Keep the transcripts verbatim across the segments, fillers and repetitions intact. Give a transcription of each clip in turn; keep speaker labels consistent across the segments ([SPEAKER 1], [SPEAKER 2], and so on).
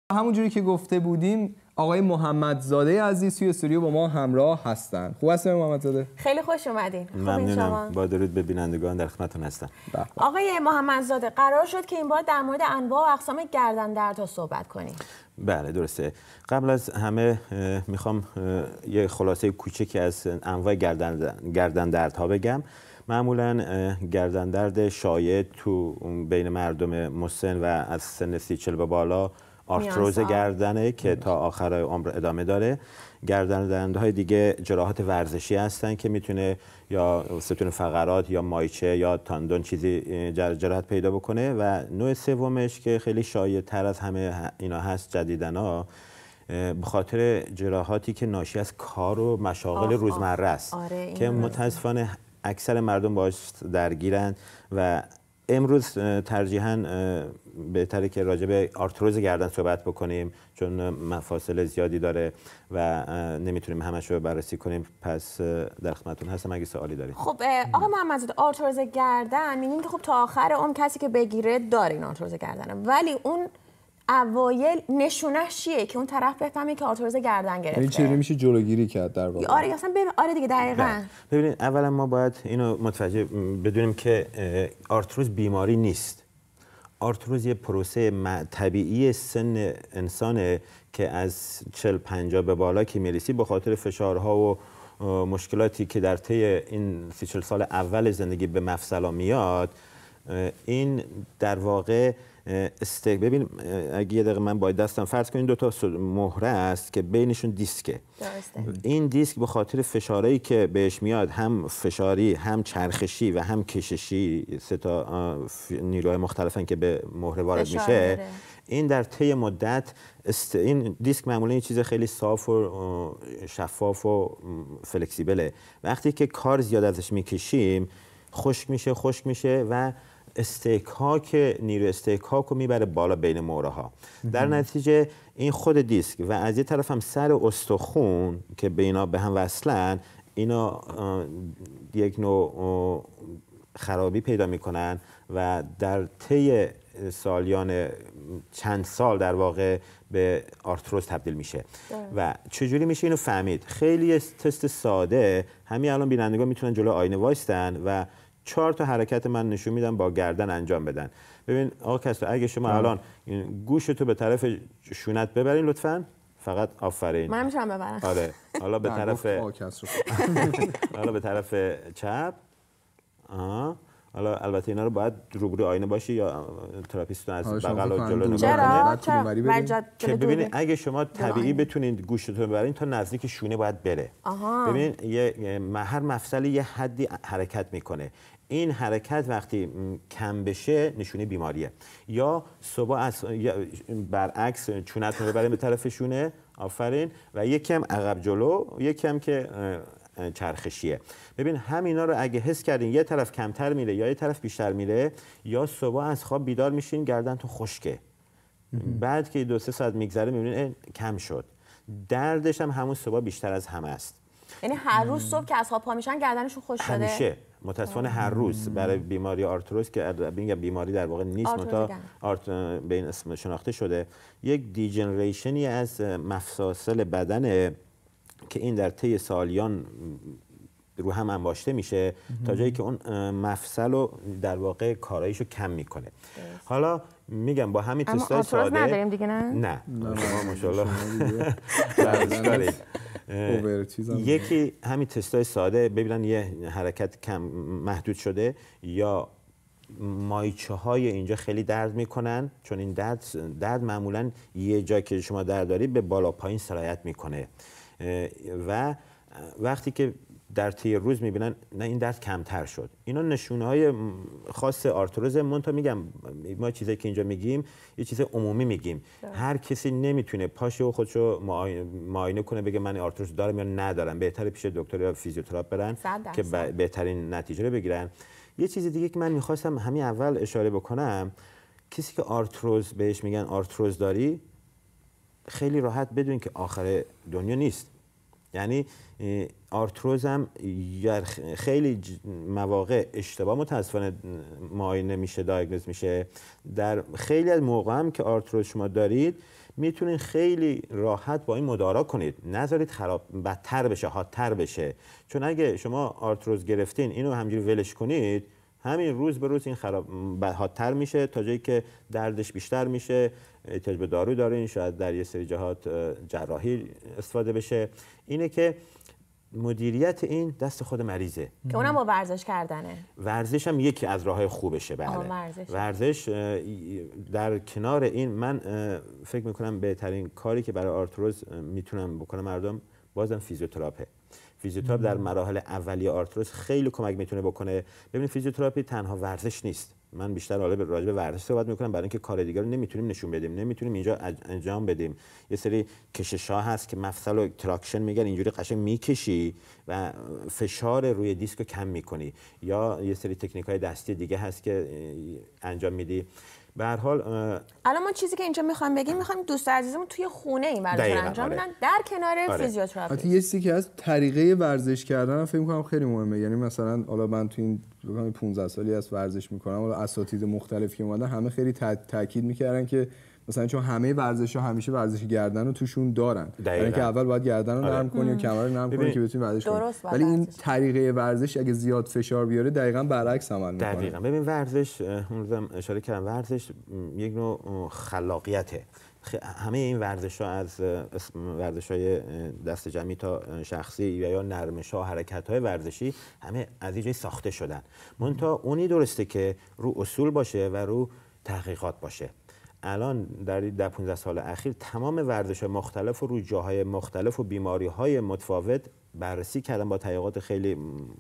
[SPEAKER 1] همونجوری که گفته بودیم آقای محمدزاده عزیز توی استودیو با ما همراه هستن. خوب هستین محمدزاده؟
[SPEAKER 2] خیلی خوش اومدین.
[SPEAKER 3] ممنونم. با درود به بینندگان در خدمتتون هستم.
[SPEAKER 2] آقای محمدزاده قرار شد که این بار در مورد انواع و اقسام گردن دردها صحبت کنیم.
[SPEAKER 3] بله درسته. قبل از همه میخوام یه خلاصه کوچکی از انواع گردن گردن دردها بگم. معمولا گردن درد شایع تو بین مردم مسن و از سن سی چهل به بالا آرتروز گردنه که تا آخر عمر ادامه داره. گردن‌دردهای دیگه جراحات ورزشی هستن که میتونه یا ستون فقرات یا مایچه یا تاندون چیزی جراحت پیدا بکنه. و نوع سومش که خیلی شایع تر از همه اینا هست جدیداً، به خاطر جراحاتی که ناشی از کار و مشاغل روزمره است. آره که متاسفانه اکثر مردم باش درگیرن و امروز ترجیحاً بهتره که راجع به آرتروز گردن صحبت بکنیم چون مفاصل زیادی داره و نمیتونیم همش رو بررسی کنیم. پس در خدمتتون هستم اگه سوالی دارید.
[SPEAKER 2] خب آقا محمدزاده، آرتروز گردن میگیم که خب تا آخر اون کسی که بگیره داره این آرتروز گردنه، ولی اون اوایل نشونش چیه که اون طرف بفهمه که آرتروز گردن گرفته؟
[SPEAKER 1] یعنی چه میشه جلوگیری کرد در واقع؟
[SPEAKER 2] آره اصلا ببین آره دیگه دقیقاً.
[SPEAKER 3] ببینید اولا ما باید اینو متوجه بدونیم که آرتروز بیماری نیست. آرتروز یه پروسه طبیعی سن انسانه که از چهل پنجاه به بالا که میرسی به خاطر فشارها و مشکلاتی که در طی این سی چهل سال اول زندگی به مفصل میاد، این در واقع استیک. ببین اگه یه دقیقه من باید دستم فرض کنین دو تا مهره است که بینشون دیسکه. درسته. این دیسک به خاطر فشارهایی که بهش میاد، هم فشاری هم چرخشی و هم کششی، سه تا نیروهای مختلفن که به مهره وارد میشه داره. این در طی مدت است... این دیسک معمولا یه چیز خیلی صاف و شفاف و فلکسیبله. وقتی که کار زیاد ازش میکشیم خشک میشه خشک میشه و استحکاک نیرو استحکاک رو میبره بالا بین مهره ها. در نتیجه این خود دیسک و از یه طرف هم سر استخون که به اینا به هم وصلن، اینا یک نوع خرابی پیدا میکنن و در طی سالیان چند سال در واقع به آرتروز تبدیل میشه. و چجوری میشه اینو فهمید؟ خیلی تست ساده. همین الان بینندگان میتونن جلو آینه وایستن و چهار تا حرکت من نشون میدم با گردن انجام بدن. ببین آقا کسرا، اگه شما آه. الان گوشتو به طرف شونت ببرین لطفاً. فقط آفرین.
[SPEAKER 2] من میتونم ببرم.
[SPEAKER 3] آره. حالا به طرف حالا به طرف چپ. آها. حالا البته اینا رو باید روبروی آینه باشی یا تراپیستون از بغل و جلو نگاه کنه که ببینید اگه شما طبیعی بتونید گوشتون ببرین تا نزدیک شونه باید بره. ببین یه هر مفصلی یه حدی حرکت میکنه. این حرکت وقتی کم بشه نشونه بیماریه. یا صبح از برعکس چونتون ببرین به طرف شونه. آفرین. و یکم عقب جلو، یکم که چرخشیه. ببین همینا رو اگه حس کردین یه طرف کمتر میره یا یه طرف بیشتر میره، یا صبح از خواب بیدار میشین گردنتون خشکه، بعد که دو سه ساعت میگذره میبینین کم شد، دردش هم همون صبح بیشتر از همه است.
[SPEAKER 2] یعنی هر روز صبح که از خواب پا میشن گردنشون خشک شده؟
[SPEAKER 3] همیشه. متاسفانه هر روز برای بیماری آرتروز که میگم بیماری در واقع نیست، متا آرت به این اسم شناخته شده، یک دیجنریشنی از مفاصل بدنه که این در طی سالیان رو هم انباشته میشه تا جایی که اون مفصل رو در واقع کاراییشو کم میکنه. حالا میگم با همین تستای ساده
[SPEAKER 2] اما نداریم دیگه نه؟
[SPEAKER 3] نه شما ماشاءالله یکی همین تستای ساده ببینن یه حرکت کم محدود شده یا مایچه های اینجا خیلی درد میکنن، چون این درد درد معمولا یه جا که شما درد داری به بالا پایین سرایت میکنه و وقتی که در طی روز میبینن نه این درد کمتر شد. اینا نشونه های خاص آرتروز. منتها میگم ما چیزایی که اینجا میگیم یه چیز عمومی میگیم. هر کسی نمیتونه پاشو خودشو معاینه کنه بگه من آرتروز دارم یا ندارم. بهتره پیش دکتر یا فیزیوتراپ برن که بهترین نتیجه رو بگیرن. یه چیز دیگه که من میخواستم همین اول اشاره بکنم، کسی که آرتروز بهش میگن آرتروز داری، خیلی راحت بدون که آخر دنیا نیست. یعنی آرتروز هم خیلی مواقع اشتباه متاسفانه معاینه میشه، دایگنوز میشه. در خیلی از موقع هم که آرتروز شما دارید میتونید خیلی راحت با این مدارا کنید، نذارید خراب بدتر بشه، حادتر بشه. چون اگه شما آرتروز گرفتین اینو همجوری ولش کنید، همین روز به روز این خراب حادتر میشه تا جایی که دردش بیشتر میشه، احتیاج به دارو دارین، شاید در یه سری جهات جراحی استفاده بشه. اینه که مدیریت این دست خود مریضه
[SPEAKER 2] که اونم با ورزش کردنه.
[SPEAKER 3] ورزش هم یکی از راههای خوبشه. بله
[SPEAKER 2] ورزش.
[SPEAKER 3] ورزش در کنار این من فکر میکنم بهترین کاری که برای آرتروز میتونم بکنم مردم بازم فیزیوتراپه. فیزیوتراپ در مراحل اولیه آرتروز خیلی کمک میتونه بکنه. ببینید فیزیوتراپی تنها ورزش نیست. من بیشتر حالا راجع به ورزش صحبت میکنم برای اینکه کار دیگه رو نمیتونیم نشون بدیم، نمیتونیم اینجا انجام بدیم. یه سری کشش‌ها هست که مفصل و تراکشن میگن، اینجوری قشنگ میکشی و فشار روی دیسک رو کم میکنی، یا یه سری تکنیک‌های دستی دیگه هست که انجام میدی. به هر حال
[SPEAKER 2] الان ما چیزی که اینجا میخوام بگیم، میخوایم دوست عزیزمون توی خونه این ورزش رو انجام بدن در کنار
[SPEAKER 3] آره.
[SPEAKER 2] فیزیوتراپی.
[SPEAKER 1] حتی یه چیزی که از طریقه ورزش کردن فکر می‌کنم خیلی مهمه. یعنی مثلا حالا من تو این پانزده سالی از ورزش میکنم، حالا اساتید مختلفی که اومدن همه خیلی تاکید میکردن که مثلا چون همه ورزش‌ها همیشه ورزش گردن رو توشون دارن، یعنی که اول باید گردن رو نرم کنی و کمر رو نرم کنی که بتونی ورزش کنی. ولی این طریقه ورزش اگه زیاد فشار بیاره دقیقاً برعکس عمل میکنه.
[SPEAKER 3] دقیقاً. ببین ورزش، اون روزم اشاره کردم، ورزش یک نوع خلاقیته. همه این ورزش‌ها از ورزش‌های دست جمعی تا شخصی یا نرمش‌ها، حرکت‌های ورزشی همه از اینجای ساخته شدن. منتها اونی درسته که رو اصول باشه و رو تحقیقات باشه. الان در در پانزده سال اخیر تمام ورزش‌های مختلف و روی جاهای مختلف و بیماری‌های متفاوت بررسی کردن با تحقیقات خیلی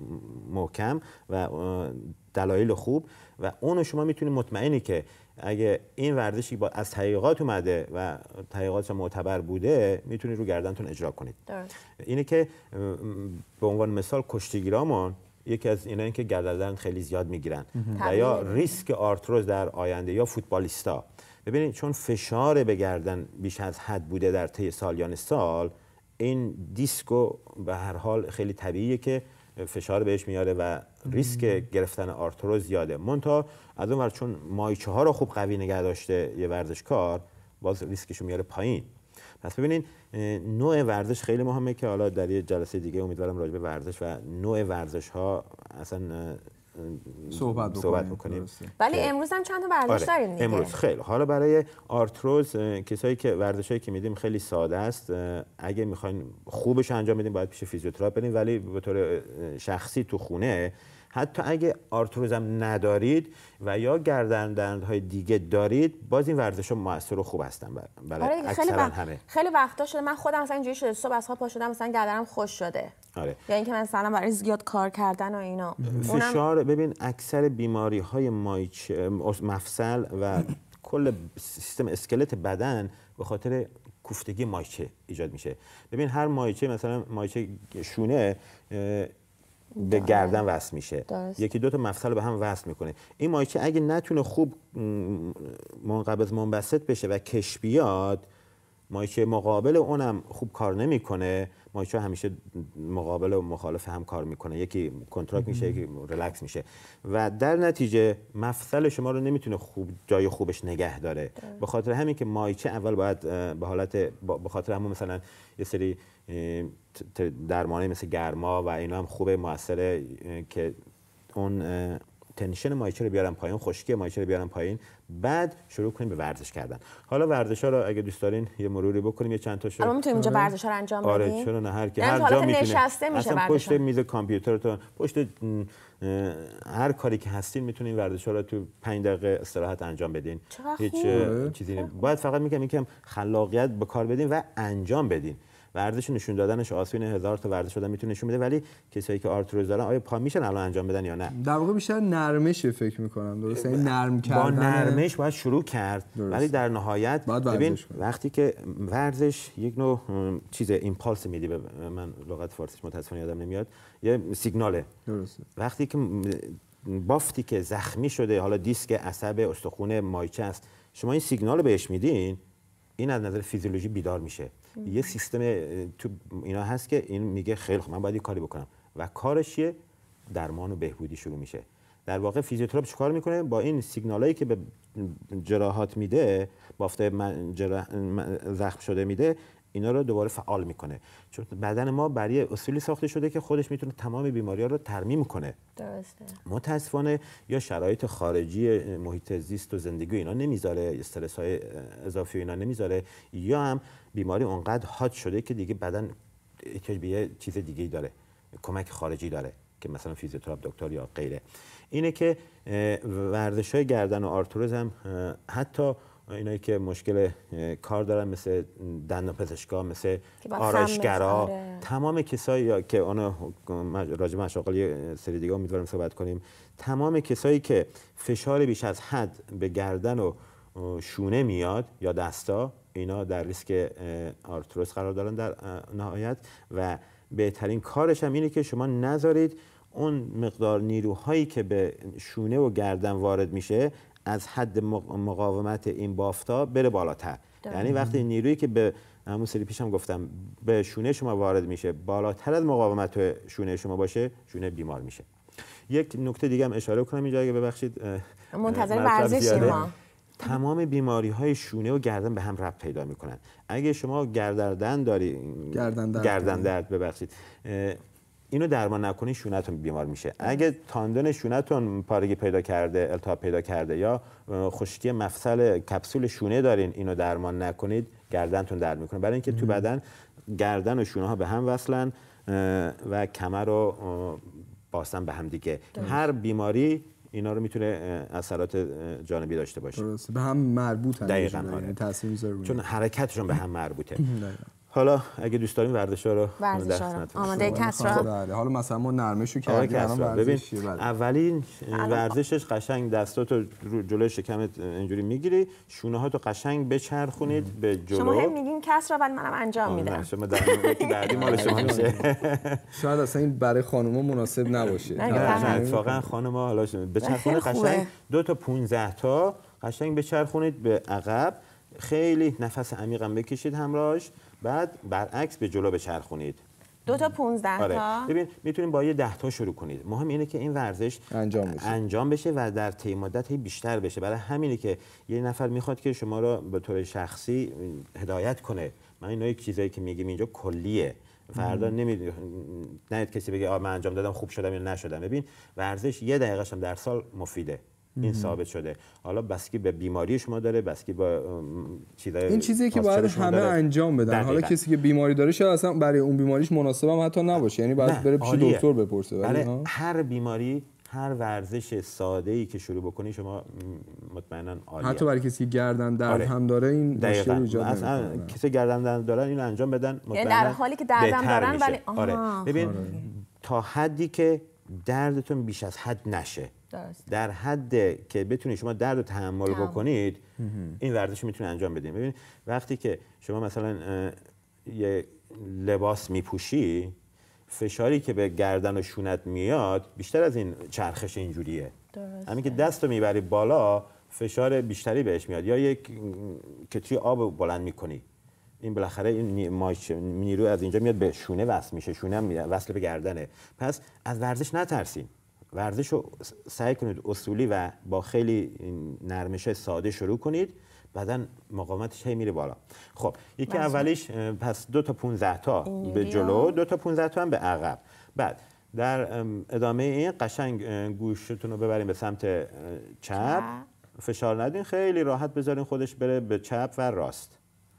[SPEAKER 3] محکم و دلایل خوب، و اونو شما میتونید مطمئنی که اگه این ورزشی با از تحقیقات اومده و تحقیقاتش معتبر بوده میتونید رو گردنتون اجرا کنید. درست. اینه که به عنوان مثال کشتیگیرامون یکی از اینا این که گردن خیلی زیاد میگیرن و یا ریسک آرتروز در آینده، یا فوتبالیستا. ببینید چون فشار به گردن بیش از حد بوده در طی سالیان سال، این دیسکو به هر حال خیلی طبیعیه که فشار بهش میاره و ریسک گرفتن آرتروز زیاده. منتها از اون ور چون مایچه ها رو خوب قوی نگه داشته یه ورزشکار، باز ریسکش رو میاره پایین. پس ببینین نوع ورزش خیلی مهمه که حالا در یه جلسه دیگه امیدوارم راجع به ورزش و نوع ورزش ها اصلا
[SPEAKER 1] صحبت بکنیم,
[SPEAKER 3] صحبت بکنیم.
[SPEAKER 2] ولی امروز هم چند تا ورزش آره. داریم دیگه.
[SPEAKER 3] امروز خیلی حالا برای آرتروز کسایی که ورزشایی که میدیم خیلی ساده است. اگه میخواین خوبش انجام بدین باید پیش فیزیوتراپ برین، ولی به طور شخصی تو خونه حتی اگه آرتروز هم ندارید و یا گردن دردهای دیگه دارید، باز این ورزش‌ها موثر و خوب هستن برای
[SPEAKER 2] آره
[SPEAKER 3] اکثرا
[SPEAKER 2] خیلی
[SPEAKER 3] همه.
[SPEAKER 2] خیلی وقتا شده من خودم مثلا اینجوری شده صبح از خواب پا شدم مثلا گردنم خوش شده.
[SPEAKER 3] آره.
[SPEAKER 2] یا اینکه مثلا برای زیاد کار کردن و اینا.
[SPEAKER 3] فشار اونم... ببین اکثر بیماری‌های مایچه، مفصل و کل سیستم اسکلت بدن به خاطر کوفتگی مایچه ایجاد میشه. ببین هر مایچه، مثلا مایچه شونه به گردن وصل میشه، درست. یکی دو تا مفصل رو به هم وصل میکنه. این مایچه اگه نتونه خوب منقبض منبسط بشه و کش بیاد، مایچه مقابل اونم خوب کار نمیکنه. مایچه همیشه مقابل و مخالف هم کار میکنه، یکی کنترکت میشه یکی ریلکس میشه و در نتیجه مفصل شما رو نمیتونه خوب جای خوبش نگه داره. به خاطر همین که مایچه اول باید به حالت به خاطر همون مثلا یه سری درمانی مثل گرما و اینا هم خوبه، موثره که اون تنشن مایچه رو بیارن پایین، خشکی مایچه رو بیارن پایین، بعد شروع کنیم به ورزش کردن. حالا ورزش‌ها رو اگه دوست دارین یه مروری بکنیم، یه چند تاشو.
[SPEAKER 2] الان میتونیم اینجا ورزش‌ها رو انجام بدیم.
[SPEAKER 3] آره چرا نه، هر کی هر جا میتونه.
[SPEAKER 2] نشسته میشه
[SPEAKER 3] اصلا پشت میز کامپیوترتون، پشت هر کاری که هستین میتونین ورزش‌ها رو تو پنج دقیقه استراحت انجام بدین. هیچ چیزی نه. باید فقط میگم یکم خلاقیت به کار بدین و انجام بدین. ورزش نشون دادنش آسونه، هزار تا ورزش آدم میتونه نشون بده، ولی کسایی که آرتروز دارن آیا پا میشن الان انجام بدن یا نه؟
[SPEAKER 1] در واقع بیشتر نرمشه فکر میکنم. درسته، این نرم کردن
[SPEAKER 3] با نرمش باید شروع کرد. درست. ولی در نهایت ببین وقتی که ورزش یک نوع چیز ایمپالس میدی، به من لغت فارسیش متاسفانه یادم نمیاد، یه سیگناله. درسته. وقتی که بافتی که زخمی شده، حالا دیسک عصب استخوان مایچه است، شما این سیگنال رو بهش میدین، این از نظر فیزیولوژی بیدار میشه. یه سیستم تو اینا هست که این میگه خیلی خوب من باید یه کاری بکنم و کارش چیه؟ درمان و بهبودی شروع میشه. در واقع فیزیوتراپ چیکار میکنه؟ با این سیگنالایی که به جراحات میده، بافت زخم شده میده، اینا رو دوباره فعال میکنه. چون بدن ما برای اصولی ساخته شده که خودش میتونه تمام بیماری‌ها رو ترمیم کنه.
[SPEAKER 2] درسته.
[SPEAKER 3] متاسفانه یا شرایط خارجی محیط زیست و زندگی اینا نمیذاره، استرس‌های اضافی اینا نمیذاره، یا هم بیماری اونقدر حاد شده که دیگه بدن احتیاج به یه چیز دیگه‌ای داره، کمک خارجی داره که مثلا فیزیوتراپ، دکتر یا غیره. اینه که ورزش‌های گردن و آرتروز هم حتی اینایی که مشکل کار دارن مثل دندانپزشکا، مثل آرایشگرا، آره. تمام کسایی که اون راجع به مشاغل یه سری دیگه امیدوارم صحبت کنیم، تمام کسایی که فشار بیش از حد به گردن و شونه میاد یا دستا، اینا در ریسک آرتروز قرار دارن در نهایت. و بهترین کارش هم اینه که شما نذارید اون مقدار نیروهایی که به شونه و گردن وارد میشه از حد مقاومت این بافتا بره بالاتر. داره. یعنی وقتی نیرویی که به همون سری پیشم گفتم به شونه شما وارد میشه بالاتر از مقاومت شونه شما باشه، شونه بیمار میشه. یک نکته دیگه هم اشاره کنم اینجا، اگه ببخشید
[SPEAKER 2] منتظر ورزشیم ما.
[SPEAKER 3] تمام بیماری های شونه و گردن به هم ربط پیدا میکنن. اگه شما گردن داری
[SPEAKER 1] گردن درد,
[SPEAKER 3] گردن درد ببخشید اینو درمان نکنید شونه‌تون بیمار میشه. اگه تاندون شونه‌تون پارگی پیدا کرده، التهاب پیدا کرده یا خشکی مفصل کپسول شونه دارین، اینو درمان نکنید گردنتون درد میکنه. برای اینکه تو بدن گردن و شونه ها به هم وصلن و کمر و باستن به هم دیگه. هر بیماری اینا رو میتونه اثرات جانبی داشته باشه.
[SPEAKER 1] درسته، به هم مربوطن.
[SPEAKER 3] دقیقاً،
[SPEAKER 1] یعنی تاثیر میذاره
[SPEAKER 3] چون حرکتشون به هم مربوطه. حالا اگه دوست داریم ورزش‌ها رو
[SPEAKER 2] ورزش‌ها آماده کسرا.
[SPEAKER 1] بله، حالا مثلا ما نرمشو کردیم، الان ورزش.
[SPEAKER 3] ببین اولین ورزشش قشنگ دستاتو جلوی شکمت اینجوری میگیری، شونه‌هاتو قشنگ بچرخونید به جلو.
[SPEAKER 2] شما هم میگین کسرا ولی منم انجام میدم.
[SPEAKER 3] شما در یکی بعدی مال شما میشه.
[SPEAKER 1] شاید اصلا این برای خانوما مناسب نباشه.
[SPEAKER 3] نه اتفاقا خانوما حالا بچرخونید قشنگ دو تا پانزده تا قشنگ بچرخونید به عقب، خیلی نفس عمیقم بکشید همراهش، بعد برعکس به جلو بچرخونید.
[SPEAKER 2] دو تا پانزده تا.
[SPEAKER 3] آره. ببین میتونید با یه ده تا شروع کنید. مهم اینه که این ورزش
[SPEAKER 1] انجام بشه.
[SPEAKER 3] انجام بشه و در طی مدت بیشتر بشه. برای همینه که یه نفر میخواد که شما رو به طور شخصی هدایت کنه. من اینا یک چیزایی که میگیم اینجا کلیه. فردا نمیدونید نه کسی بگه آ من انجام دادم خوب شدم یا نشدم. ببین ورزش یه دقیقه هم در سال مفیده. این ثابت شده. حالا بسکی به بیماری شما داره، بسکی با چیزای
[SPEAKER 1] این چیزی که باید همه داره. انجام بدن. حالا کسی که بیماری داره شاید اصلا برای اون بیماریش مناسب هم حتی نباشه، یعنی باید بره پیش دکتر بپرسه.
[SPEAKER 3] برای هر بیماری هر ورزش ساده‌ای که شروع بکنی شما مطمئنا عالیه.
[SPEAKER 1] حتی برای کسی که گردن درد آره. هم داره این مشکل ایجاد نمی‌کنه.
[SPEAKER 3] کسی گردن درد دارن اینو انجام بدن
[SPEAKER 2] مطمئنا در حالی که دردم دارن ولی
[SPEAKER 3] آره. ببین آره. تا حدی که دردتون بیش از حد نشه. درست. در حد که بتونید شما درد رو تحمل تمام. بکنید این ورزش میتونه انجام بدین. ببین وقتی که شما مثلا یه لباس میپوشی، فشاری که به گردن و شونت میاد بیشتر از این چرخش اینجوریه. همین که دست رو میبری بالا فشار بیشتری بهش میاد، یا یک کتری آب بلند میکنی، این بالاخره این نیرو از اینجا میاد به شونه وصل میشه، شونه هم وصل به گردنه. پس از ورزش نترسین. ورزش رو سعی کنید اصولی و با خیلی نرمش ساده شروع کنید، بعداً مقاومتش هی میره بالا. خب یکی اولیش پس دو تا پانزده تا به جلو، دو تا پانزده تا هم به عقب. بعد در ادامه این قشنگ گوشتون رو ببرین به سمت چپ، فشار ندین، خیلی راحت بذارین خودش بره به چپ و راست.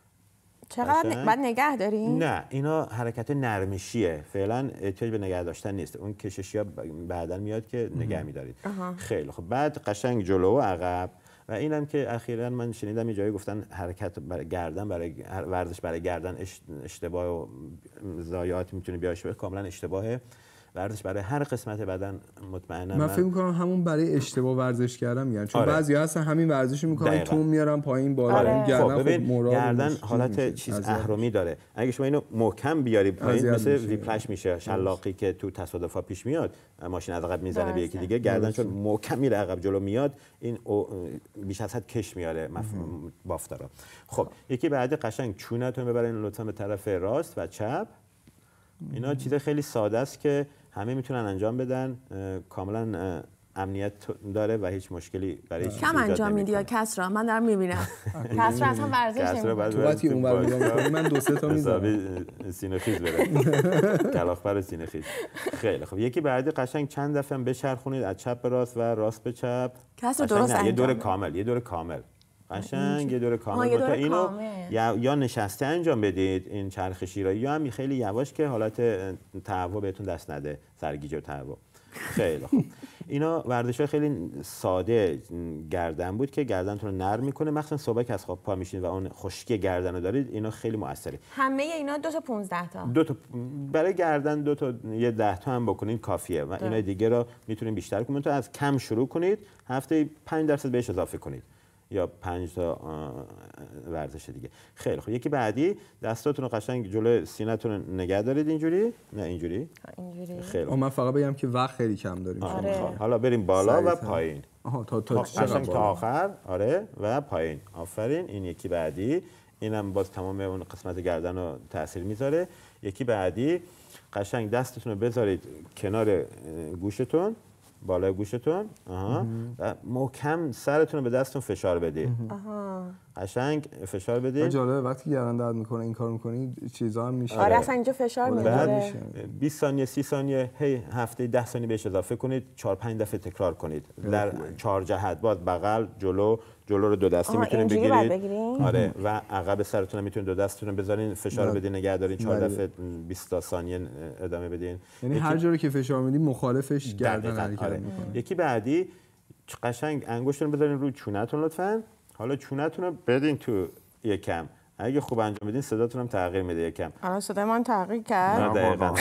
[SPEAKER 2] چقدر بعد نگه دارین؟
[SPEAKER 3] نه اینا حرکت نرمشیه، فعلا احتیاج به نگه داشتن نیست. اون کششی ها بعداً میاد که نگه میدارید. خیلی خب بعد قشنگ جلو و عقب. و اینم که اخیراً من شنیدم یه جایی گفتن حرکت برای گردن، برای ورزش برای گردن اشتباه و ضایعات میتونه بیاشه، کاملا اشتباهه. ورزش برای هر قسمت بدن مطمئنا
[SPEAKER 1] من فکر می‌کنم همون برای اشتباه ورزش کردن میگن، چون
[SPEAKER 3] آره.
[SPEAKER 1] بعضی هستن همین ورزشو میکنن تون میارن پایین بالا.
[SPEAKER 2] آره.
[SPEAKER 1] این گردن
[SPEAKER 3] خب ببین
[SPEAKER 1] خب
[SPEAKER 3] گردن حالت چیز اهرمی داره، اگه شما اینو محکم بیاری پایین مثل ویپلش میشه، شلاقی که تو تصادفا پیش میاد، ماشین از عقب میزنه به یکی دیگه، گردن چون محکم میره عقب جلو میاد، این بیش از حد کش میاره بافتارا. خب یکی بعدی قشنگ چونتون ببرین لطفا به طرف راست و چپ. اینا چیز خیلی ساده است که همه میتونن انجام بدن، کاملا امنیت داره و هیچ مشکلی برای هیچ
[SPEAKER 2] کم انجام میدی یا کسرا؟ من دارم میبینم کسرا اصلا ورزش نمیکنه.
[SPEAKER 1] تو وقتی اون ور میگم من دو سه تا میذارم
[SPEAKER 3] سینه خیز بره کلاغ‌بر سینه خیز. خیلی خب یکی بعدی قشنگ چند دفعه بچرخونید از چپ به راست و راست به چپ.
[SPEAKER 2] کسرا درست انجام
[SPEAKER 3] یه دور کامل، یه دور کامل قشنگ یه دور کامل. تا اینو یا یا نشسته انجام بدید این چرخشی را، یا هم خیلی یواش که حالت تهوع بهتون دست نده، سرگیجه و تهوع. خیلی خوب. اینا ورزش‌های خیلی ساده گردن بود که گردنتون رو نرم میکنه، مخصوصا صبح که از خواب پا میشین و اون خشکی گردن رو دارید، اینا خیلی موثره.
[SPEAKER 2] همه اینا دو تا پانزده تا.
[SPEAKER 3] دو تا برای گردن دو تا یه ده تا هم بکنید کافیه و اینا دیگه رو میتونید بیشتر کنید. تو از کم شروع کنید، هفته پنج درصد بهش اضافه کنید یا پنج تا ورزش دیگه. خیلی خوب. یکی بعدی دستاتون رو قشنگ جلوی سینه‌تون رو نگه دارید اینجوری، نه اینجوری.
[SPEAKER 2] اینجوری.
[SPEAKER 3] خیلی
[SPEAKER 1] خوب. من فقط بگم که وقت خیلی کم داریم.
[SPEAKER 2] آره.
[SPEAKER 3] حالا بریم بالا و پایین.
[SPEAKER 1] آها تا تا
[SPEAKER 3] قشنگ تا آخر. آره و پایین. آفرین. این یکی بعدی. اینم باز تمام اون قسمت گردن رو تاثیر میذاره. یکی بعدی قشنگ دستتون رو بذارید کنار گوشتون، بالای گوشتون، آها، و محکم سرتون رو به دستتون فشار بدید. آها. قشنگ فشار بدید.
[SPEAKER 1] جالبه وقتی گردن درد میکنه این کار میکنی چیزا هم میشه.
[SPEAKER 2] آره اصلا اینجا فشار میاره.
[SPEAKER 3] بیست ثانیه سی ثانیه هی هفته ده ثانیه بهش اضافه کنید، چهار پنج دفعه تکرار کنید در چهار جهت، باز بغل، جلو، جلو رو دو دستی میتونید بگیرید. آره و عقب سرتون میتونید دو دستتون رو بذارین، فشار بدین، نگه دارین چهار دفعه بیست ثانیه ادامه بدین.
[SPEAKER 1] یعنی هر جوری که فشار میدی مخالفش گردن حرکت میکنه.
[SPEAKER 3] یکی بعدی قشنگ انگشتتون بذارین روی چونتون لطفاً. حالا چونتون رو بدین تو یکم، اگه خوب انجام بدین صداتون هم تغییر میده یکم.
[SPEAKER 2] الان صدای من تغییر کرد.
[SPEAKER 3] دقیقاً.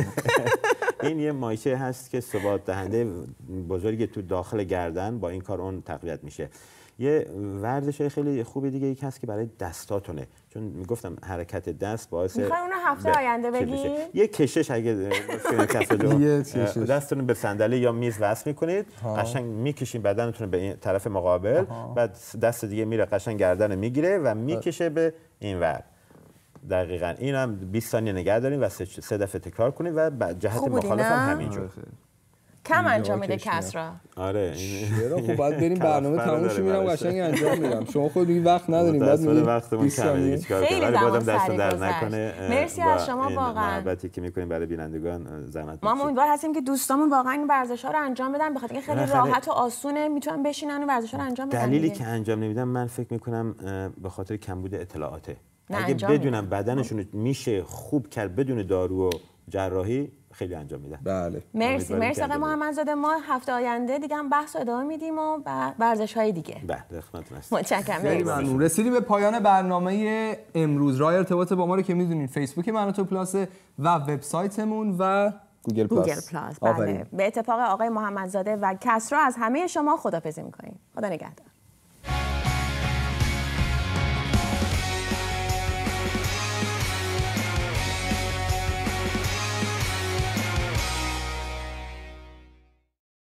[SPEAKER 3] این یه مایچه هست که ثبات دهنده بزرگی تو داخل گردن، با این کار اون تقویت میشه. یه ورزش خیلی خوبی دیگه یک هست که برای دستاتونه، چون میگفتم حرکت دست باعث
[SPEAKER 2] میخوای اون هفته آینده بگی؟
[SPEAKER 3] یه کشش اگه کف دو دستتون به صندلی یا میز وصل میکنید، قشنگ میکشین بدنتون به این طرف مقابل، بعد دست دیگه میره قشنگ گردن میگیره و میکشه به این ور. دقیقاً این هم بیست ثانیه نگه دارین و سه دفعه تکرار کنید و جهت مخالف هم همینجور.
[SPEAKER 2] کم انجام میده کسرا.
[SPEAKER 3] آره
[SPEAKER 1] چرا خب بعد بریم برنامه تموم شه میرم قشنگ انجام میدم. شما خود دیگه وقت نداریم، بعد میگید
[SPEAKER 3] وقتمون کمه دیگه چیکار کنیم. ولی بازم دست در نکنه.
[SPEAKER 2] مرسی از شما واقعا.
[SPEAKER 3] محبتی که میکنیم برای بینندگان زحمت
[SPEAKER 2] ما امیدوار هستیم که دوستامون واقعا این ورزش‌ها رو انجام بدن، بخاطر اینکه خیلی راحت و آسونه میتونن بشینن و ورزش‌ها رو انجام بدن.
[SPEAKER 3] دلیلی که انجام نمیدن من فکر میکنم به خاطر کمبود اطلاعاته. اگه بدونم بدنشون میشه خوب کرد بدون دارو و جراحی، خیلی انجام میدن.
[SPEAKER 1] بله.
[SPEAKER 2] مرسی مرسی آقای محمدزاده. ما هفته آینده دیگه هم بحث ادامه میدیم و ورزش‌های دیگه.
[SPEAKER 3] بله خدمتتون هستم.
[SPEAKER 2] متشکرم.
[SPEAKER 1] خیلی ممنون. رسیدیم به پایان برنامه امروز. راه ارتباط با ما رو که میدونید فیسبوک مانوتو پلاس و وبسایتمون و گوگل پلاس.
[SPEAKER 2] گوگل پلاس. بله. به اتفاق آقای محمدزاده و کسرا از همه شما خداحافظی می‌کنیم. خدا نگهدار.